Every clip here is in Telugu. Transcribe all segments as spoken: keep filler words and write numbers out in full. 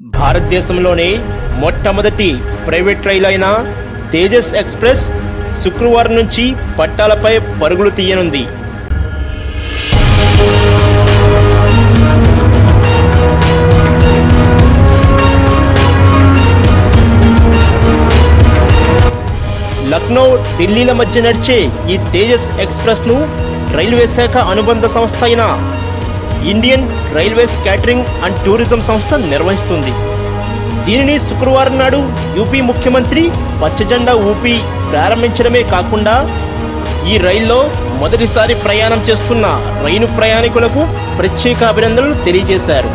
భారతదేశంలోనే మొట్టమొదటి ప్రైవేట్ రైలు అయిన తేజస్ ఎక్స్ప్రెస్ శుక్రవారం నుంచి పట్టాలపై పరుగులు తీయనుంది. లక్నో ఢిల్లీల మధ్య నడిచే ఈ తేజస్ ఎక్స్ప్రెస్ ను రైల్వే శాఖ అనుబంధ సంస్థ అయిన Indian Railways catering and tourism సంస్థ నిర్వహిస్తుంది. దీనిని శుక్రవారం నాడు యూపీ ముఖ్యమంత్రి పచ్చజెండా ఊపి ప్రారంభించడమే కాకుండా ఈ రైల్లో మొదటిసారి ప్రయాణం చేస్తున్న రైలు ప్రయాణికులకు ప్రత్యేక అభినందనలు తెలియజేశారు.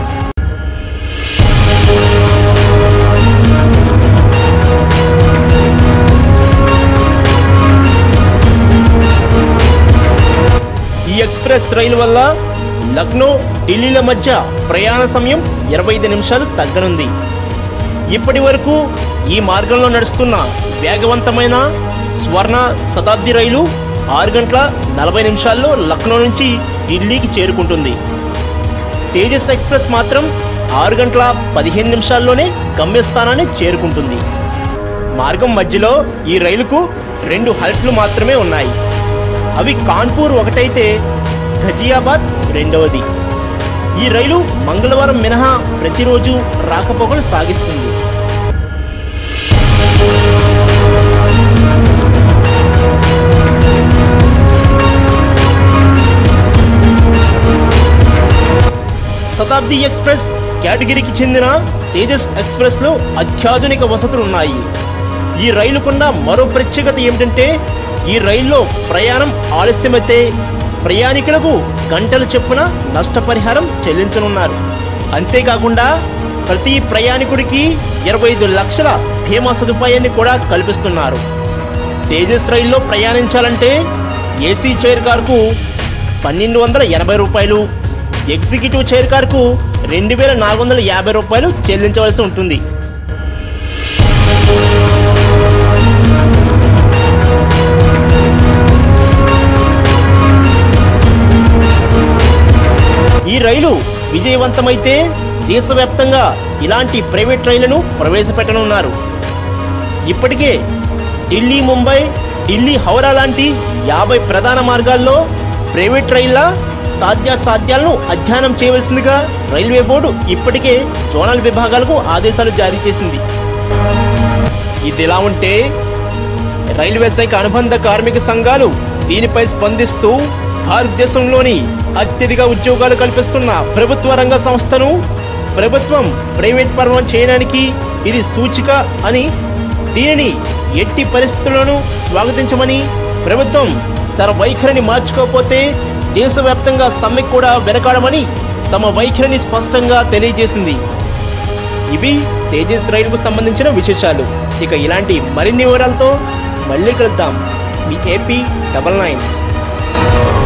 ఈ ఎక్స్ప్రెస్ రైలు వల్ల లక్నో ఢిల్లీల మధ్య ప్రయాణ సమయం ఇరవై ఐదు నిమిషాలు తగ్గనుంది. ఇప్పటి వరకు ఈ మార్గంలో నడుస్తున్న వేగవంతమైన స్వర్ణ శతాబ్ది రైలు ఆరు గంటల నలభై నిమిషాల్లో లక్నో నుంచి ఢిల్లీకి చేరుకుంటుంది. తేజస్ ఎక్స్ప్రెస్ మాత్రం ఆరు గంటల పదిహేను నిమిషాల్లోనే గమ్యస్థానాన్ని చేరుకుంటుంది. మార్గం మధ్యలో ఈ రైలుకు రెండు హల్ట్లు మాత్రమే ఉన్నాయి. అవి కాన్పూర్ ఒకటైతే ఘజియాబాద్ రెండవది. ఈ రైలు మంగళవారం మినహా ప్రతిరోజు రాకపోకలు సాగిస్తుంది. శతాబ్ది ఎక్స్ప్రెస్ కేటగిరీకి చెందిన తేజస్ ఎక్స్ప్రెస్ లో అత్యాధునిక వసతులు ఉన్నాయి. ఈ రైలుకున్న మరో ప్రత్యేకత ఏమిటంటే ఈ రైల్లో ప్రయాణం ఆలస్యమైతే ప్రయాణికులకు గంటల చొప్పున నష్టపరిహారం చెల్లించనున్నారు. అంతేకాకుండా ప్రతి ప్రయాణికుడికి ఇరవై ఐదు లక్షల బీమా సదుపాయాన్ని కూడా కల్పిస్తున్నారు. తేజస్ రైల్లో ప్రయాణించాలంటే ఏసీ చైర్ కార్కు పన్నెండు వందల ఎనభై రూపాయలు, ఎగ్జిక్యూటివ్ చైర్ కార్కు రెండు వేల నాలుగు వందల యాభై రూపాయలు చెల్లించవలసి ఉంటుంది. ఈ రైలు విజయవంతమైతే దేశవ్యాప్తంగా ఇలాంటి ప్రైవేట్ రైళ్లను ప్రవేశపెట్టనున్నారు. ఇప్పటికే ఢిల్లీ ముంబై, ఢిల్లీ హౌరా లాంటి యాభై ప్రధాన మార్గాల్లో ప్రైవేట్ రైళ్ల సాధ్యాసాధ్యాలను అధ్యయనం చేయవలసిందిగా రైల్వే బోర్డు ఇప్పటికే జోనల్ విభాగాలకు ఆదేశాలు జారీ చేసింది. ఇదిలా ఉంటే రైల్వే శాఖ అనుబంధ కార్మిక సంఘాలు దీనిపై స్పందిస్తూ భారతదేశంలోని అత్యధిక ఉద్యోగాలు కల్పిస్తున్న ప్రభుత్వ రంగ సంస్థను ప్రభుత్వం ప్రైవేట్ పరం చేయడానికి ఇది సూచిక అని, దీనిని ఎట్టి పరిస్థితుల్లోనూ స్వాగతించమని, ప్రభుత్వం తన వైఖరిని మార్చుకోకపోతే దేశవ్యాప్తంగా సమ్మె కూడా వెనకాడమని తమ వైఖరిని స్పష్టంగా తెలియజేసింది. ఇవి తేజస్ రైలుకు సంబంధించిన విశేషాలు. ఇక ఇలాంటి మరిన్ని వివరాలతో మళ్ళీ కలుద్దాం. మీ ఏపీ డబల్ నైన్.